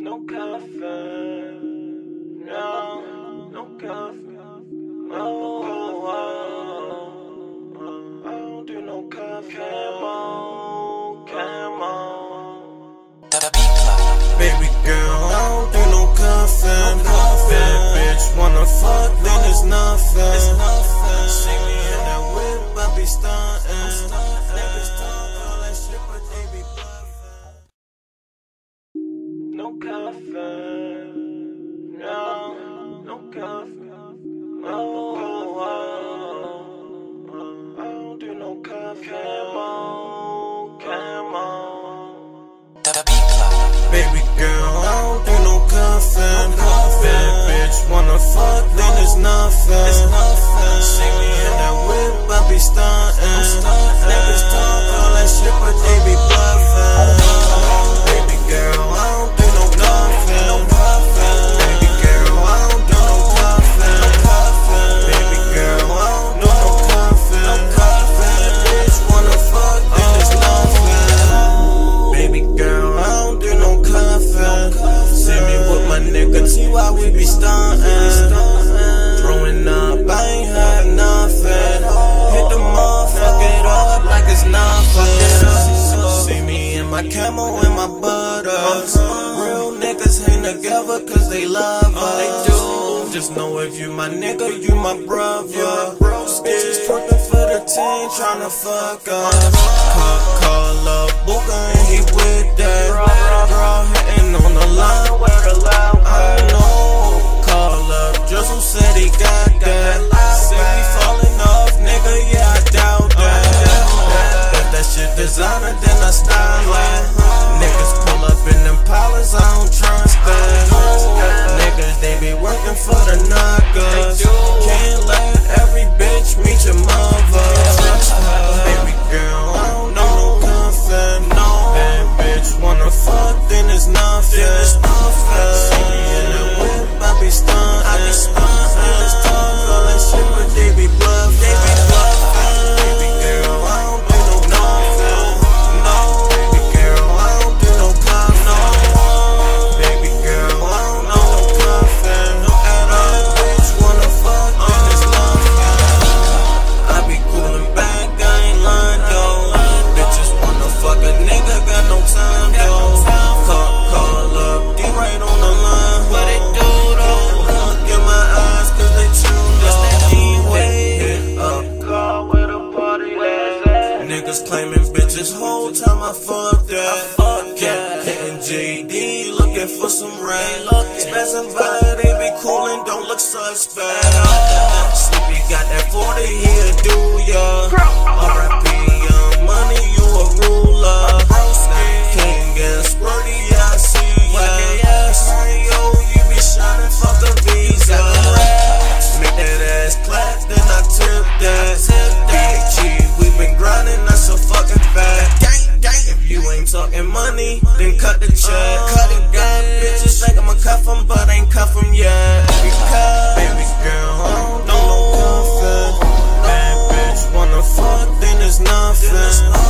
No coffee, no coffee. Oh, I don't do no coffee. Come on. Baby girl, I don't do no cuffin'. Bad bitch wanna fuck, then it's nothing. See me in that whip, I be stuntin'. Niggas talk all that shit, but they be bluffin'. No coffee, no coffee. Oh, I don't do no coffee. Come on. Baby girl, I don't do no cuffin'. Bad bitch wanna fuck, then it's nothing. See me in that whip, I be stuntin'. Niggas talk all that shit, but they be bluffin'. Baby girl, I don't do no cuffin'. Baby girl, I don't do no cuffin'. Baby girl, I don't do no cuffin'. Bad bitch wanna fuck, then it's nothing. Baby girl, I don't do no cuffin'. See me with my nigga T while we be stuntin'. Throwing up, I ain't had nothing. Hit the motherfuck it up like it's nothing. See me in my camo and my butters. Real niggas hang together cause they love us. They do. Just know if you my nigga, you my brother. Bitches twerking for the team, tryna fuck us. Call up Booker and he with that. Girl hitting on the line where the loud I don't know. Call up Drizzle said he got that. Say we falling off, nigga, yeah I doubt that. If that shit designer, then I style it. Niggas pull up in them pilots, I don't trust that. Niggas, they be working for the knockers. Can't let every bitch meet your mother. Baby girl, I don't know no cuffin'. Bad bitch wanna fuck, then it's nothing. See me in the whip, I be stuntin'. Niggas talk all that shit, but they be bluffin'. Baby girl, I don't do no cuffin'. Baby girl, I don't do no cuffin'. Baby girl, I don't do no cuffin'. Bad bitch wanna fuck, then it's nothing. I be coolin' back, I ain't lying though. Bitches wanna fuck a nigga, got no time though. Call up, D right on the line. What they do though? Look in my eyes cause they tuned up. Hit up, Call where the party at. niggas claiming bitches whole time I fuck that. Hitting JD, looking for some rain. Spazzing by, they be coolin', don't look suspect. Sleepy got that 40, he'll do ya. R.I.P. Young Money, you a ruler. King and Squirty, I see ya. Mario, you be shining, fuck the visa. Make that ass clap, then I tip that. BG, we been grinding, that's a fucking fact. If you ain't talking money, then cut the check. Got bitches think I'ma cuff 'em, but ain't cuff 'em yet. Because, baby girl, I don't know no cuffin'. Bad bitch wanna fuck, then it's nothing.